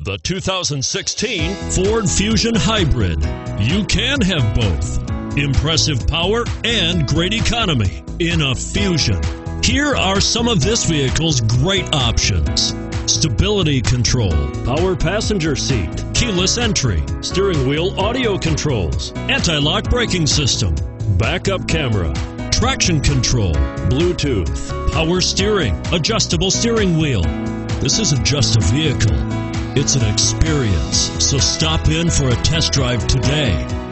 The 2016 Ford Fusion Hybrid. You can have both. Impressive power and great economy in a Fusion. Here are some of this vehicle's great options: stability control, power passenger seat, keyless entry, steering wheel audio controls, anti-lock braking system, backup camera, traction control, Bluetooth, power steering, adjustable steering wheel. This isn't just a vehicle, it's an experience. So stop in for a test drive today.